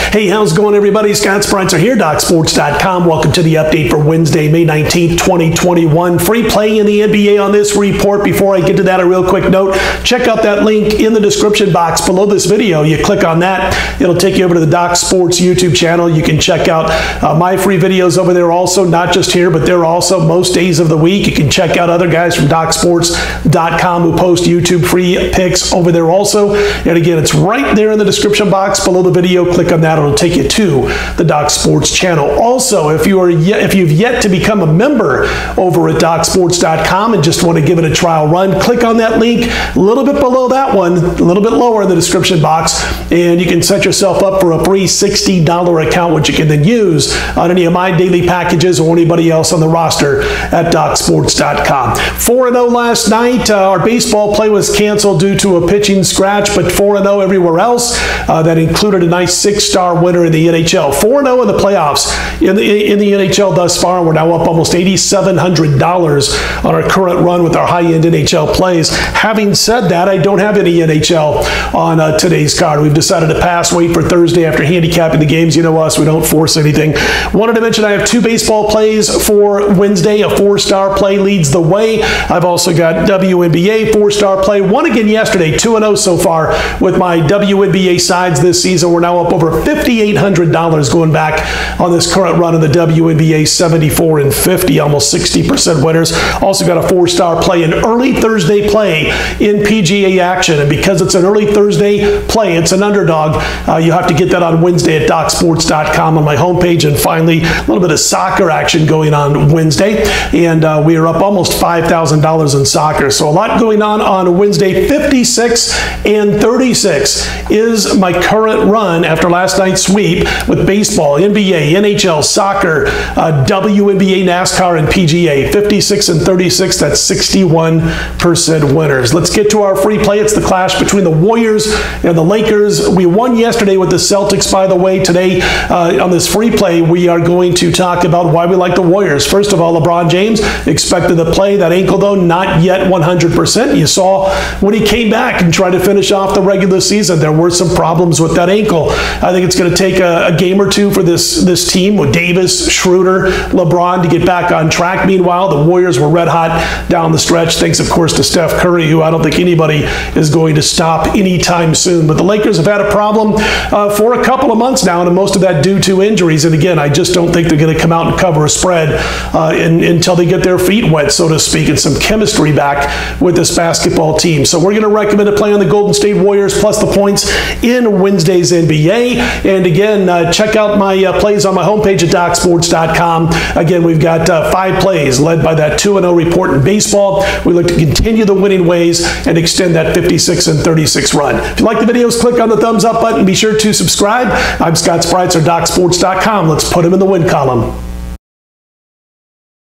Hey, how's it going, everybody? Scott Spreitzer here, DocSports.com. Welcome to the update for Wednesday, May 19th, 2021. Free play in the NBA on this report. Before I get to that, a real quick note. Check out that link in the description box below this video. You click on that, it'll take you over to the Doc Sports YouTube channel. You can check out my free videos over there also, not just here, but they're also most days of the week. You can check out other guys from DocSports.com who post YouTube free picks over there also. And again, it's right there in the description box below the video. Click on that, it'll take you to the Doc Sports channel. Also, if you've yet to become a member over at DocSports.com and just want to give it a trial run, click on that link a little bit below that one, a little bit lower in the description box, and you can set yourself up for a free $60 account, which you can then use on any of my daily packages or anybody else on the roster at DocSports.com. 4-0 last night. Our baseball play was canceled due to a pitching scratch, but 4-0 everywhere else. That included a nice 6-star winner in the NHL. 4-0 in the playoffs in the NHL thus far. We're now up almost $8,700 on our current run with our high-end NHL plays. Having said that, I don't have any NHL on today's card. We've decided to pass, wait for Thursday after handicapping the games. You know us, we don't force anything. Wanted to mention I have 2 baseball plays for Wednesday. A 4-star play leads the way. I've also got WNBA 4-star play. Won again yesterday, 2-0 so far with my WNBA sides this season. We're now up over $5,800 going back on this current run of the WNBA, 74-50, almost 60% winners. Also got a 4-star play, an early Thursday play in PGA action. And because it's an early Thursday play, it's an underdog. You have to get that on Wednesday at DocSports.com on my homepage. And finally, a little bit of soccer action going on Wednesday. And we are up almost $5,000 in soccer. So a lot going on Wednesday. 56-36 is my current run after last night's sweep with baseball, NBA, NHL, soccer, WNBA, NASCAR, and PGA. 56-36, that's 61% winners. Let's get to our free play. It's the clash between the Warriors and the Lakers. We won yesterday with the Celtics, by the way. Today, on this free play, we are going to talk about why we like the Warriors. First of all, LeBron James expected to play. That ankle, though, not yet 100%. You saw when he came back and tried to finish off the regular season, there were some problems with that ankle. I think it's going to take a game or two for this team with Davis, Schroeder, LeBron to get back on track. Meanwhile, the Warriors were red hot down the stretch, thanks, of course, to Steph Curry, who I don't think anybody is going to stop anytime soon. But the Lakers have had a problem for a couple of months now, and most of that due to injuries. And again, I just don't think they're going to come out and cover a spread until they get their feet wet, so to speak, and some chemistry back with this basketball team. So we're going to recommend a play on the Golden State Warriors plus the points in Wednesday's NBA. And again, check out my plays on my homepage at DocSports.com. Again, we've got 5 plays led by that 2-0 report in baseball. We look to continue the winning ways and extend that 56-36 run. If you like the videos, click on the thumbs up button. Be sure to subscribe. I'm Scott Spreitzer, DocSports.com. Let's put him in the win column.